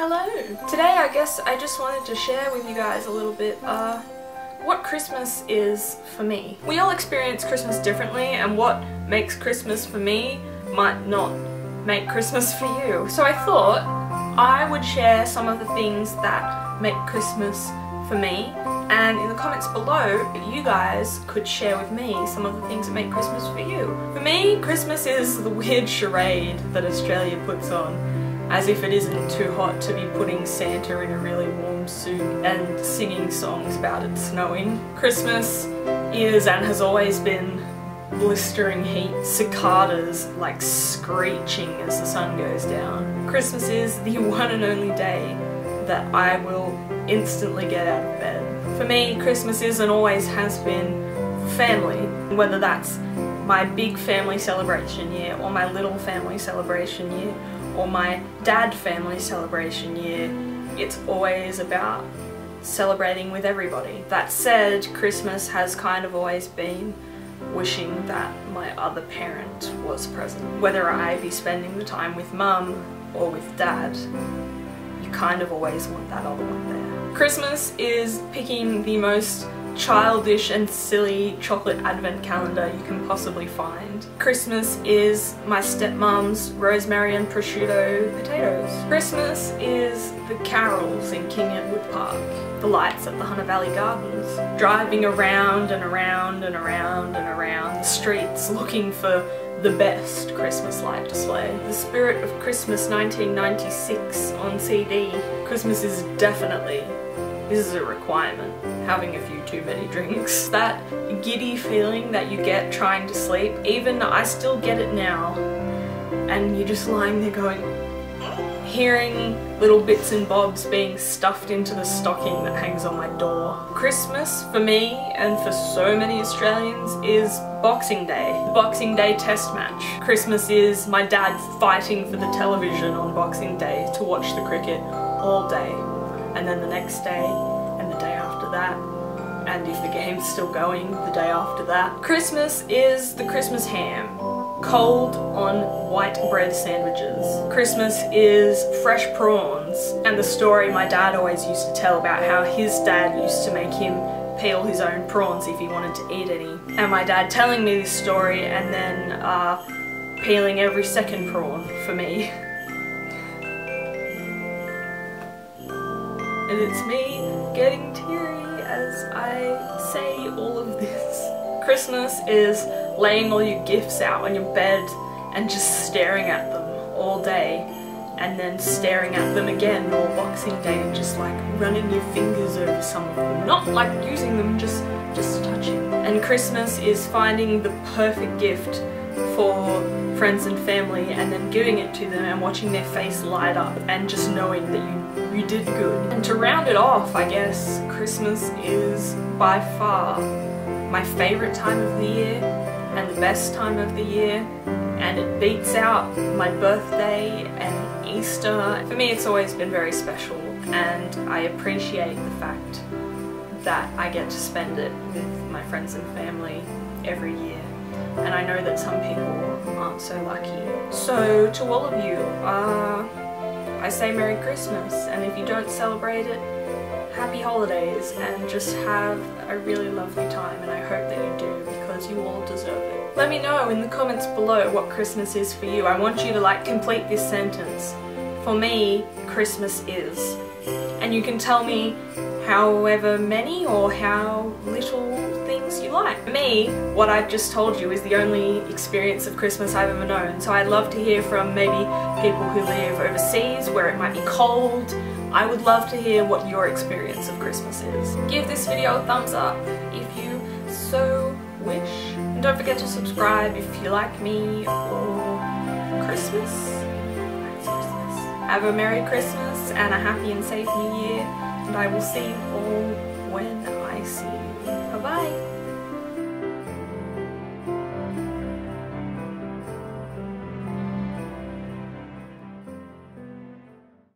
Hello! Today I guess I just wanted to share with you guys a little bit what Christmas is for me. We all experience Christmas differently, and what makes Christmas for me might not make Christmas for you. So I thought I would share some of the things that make Christmas for me, and in the comments below you guys could share with me some of the things that make Christmas for you. For me, Christmas is the weird charade that Australia puts on, as if it isn't too hot to be putting Santa in a really warm suit and singing songs about it snowing. Christmas is and has always been blistering heat, cicadas like screeching as the sun goes down. Christmas is the one and only day that I will instantly get out of bed. For me, Christmas is and always has been family, whether that's my big family celebration year or my little family celebration year or my dad family celebration year. It's always about celebrating with everybody. That said, Christmas has kind of always been wishing that my other parent was present. Whether I be spending the time with mum or with dad, you kind of always want that other one there. Christmas is picking the most childish and silly chocolate advent calendar you can possibly find. Christmas is my stepmom's rosemary and prosciutto potatoes. Christmas is the carols in King Edward Park, the lights at the Hunter Valley Gardens, driving around and around and around and around the streets looking for the best Christmas light display. The Spirit of Christmas 1996 on CD. Christmas is definitely, this is a requirement, having a few too many drinks. That giddy feeling that you get trying to sleep, even I still get it now, and you're just lying there going, hearing little bits and bobs being stuffed into the stocking that hangs on my door. Christmas for me and for so many Australians is Boxing Day, the Boxing Day test match. Christmas is my dad fighting for the television on Boxing Day to watch the cricket all day, and then the next day and the day after that, and if the game's still going, the day after that. Christmas is the Christmas ham, cold on white bread sandwiches. Christmas is fresh prawns, and the story my dad always used to tell about how his dad used to make him peel his own prawns if he wanted to eat any. And my dad telling me this story and then peeling every second prawn for me. And it's me getting teary as I say all of this. Christmas is laying all your gifts out on your bed and just staring at them all day, and then staring at them again all Boxing Day and just like running your fingers over some of them. Not like using them, just touching. And Christmas is finding the perfect gift for friends and family and then giving it to them and watching their face light up and just knowing that you did good. And to round it off, I guess, Christmas is by far my favourite time of the year and the best time of the year, and it beats out my birthday and Easter. For me, it's always been very special, and I appreciate the fact that I get to spend it with my friends and family every year. And I know that some people aren't so lucky. So to all of you, I say Merry Christmas, and if you don't celebrate it, happy holidays, and just have a really lovely time, and I hope that you do, because you all deserve it. Let me know in the comments below what Christmas is for you. I want you to like complete this sentence. For me, Christmas is. And you can tell me however many or how little things you like. For me, what I've just told you is the only experience of Christmas I've ever known, so I'd love to hear from maybe people who live overseas where it might be cold. I would love to hear what your experience of Christmas is. Give this video a thumbs up if you so wish. And don't forget to subscribe if you like me or Christmas. Have a Merry Christmas and a happy and safe New Year, and I will see you all when I see you. Bye bye!